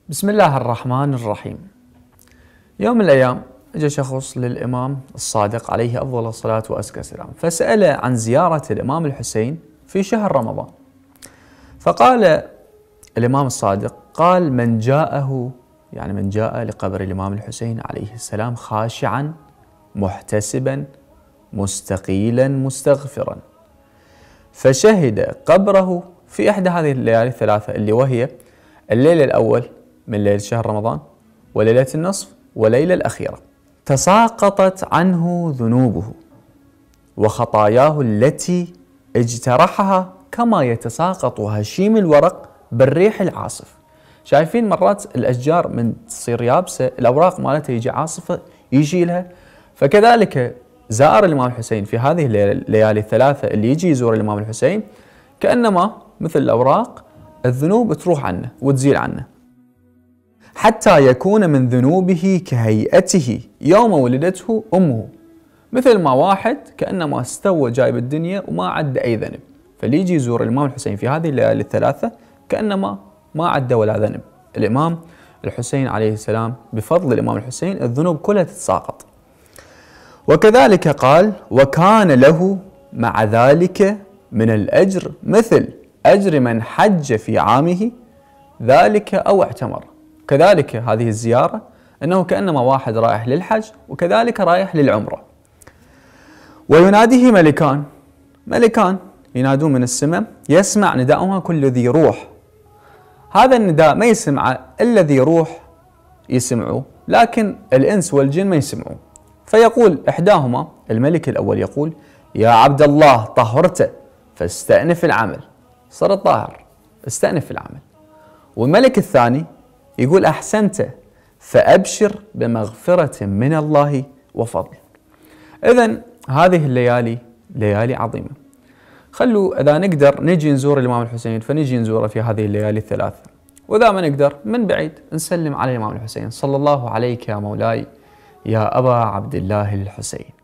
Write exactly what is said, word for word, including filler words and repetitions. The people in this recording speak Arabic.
بسم الله الرحمن الرحيم. يوم من الأيام جاء شخص للإمام الصادق عليه أفضل الصلاة وأزكى السلام، فسأله عن زيارة الإمام الحسين في شهر رمضان. فقال الإمام الصادق قال: من جاءه، يعني من جاء لقبر الإمام الحسين عليه السلام خاشعا محتسبا مستقيلا مستغفرا، فشهد قبره في إحدى هذه الليالي الثلاثة، اللي وهي الليلة الأول من ليلة شهر رمضان، وليلة النصف، وليلة الأخيرة، تساقطت عنه ذنوبه وخطاياه التي اجترحها كما يتساقط هشيم الورق بالريح العاصف. شايفين مرات الأشجار من تصير يابسة الأوراق مالتها يجي عاصفة يجي لها، فكذلك زار الإمام الحسين في هذه الليالي الثلاثة اللي يجي يزور الإمام الحسين كأنما مثل الأوراق الذنوب تروح عنه وتزيل عنه، حتى يكون من ذنوبه كهيئته يوم ولدته أمه، مثل ما واحد كأنما استوى جايب الدنيا وما عد أي ذنب، فاللي يجي يزور الإمام الحسين في هذه الليالي الثلاثة كأنما ما عد ولا ذنب. الإمام الحسين عليه السلام بفضل الإمام الحسين الذنوب كلها تتساقط. وكذلك قال: وكان له مع ذلك من الأجر مثل أجر من حج في عامه ذلك أو اعتمر. كذلك هذه الزيارة أنه كأنما واحد رايح للحج وكذلك رايح للعمرة. ويناديه ملكان، ملكان ينادون من السماء، يسمع نداءهما كل ذي روح. هذا النداء ما يسمع إلا ذي روح يسمعوه، لكن الإنس والجن ما يسمعوه. فيقول إحداهما، الملك الأول يقول: يا عبد الله طهرت فاستأنف العمل، صرت طاهر استأنف العمل. والملك الثاني يقول: أحسنت فأبشر بمغفرة من الله وفضل. إذن هذه الليالي ليالي عظيمة، خلوا إذا نقدر نجي نزور الإمام الحسين فنجي نزوره في هذه الليالي الثلاثة، وإذا ما نقدر من بعيد نسلم على الإمام الحسين. صلى الله عليك يا مولاي يا أبا عبد الله الحسين.